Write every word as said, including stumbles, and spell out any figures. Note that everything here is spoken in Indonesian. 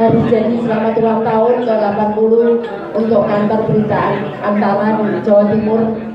dari Jenny selamat ulang tahun ke delapan puluh untuk kantor berita Antara di Jawa Timur.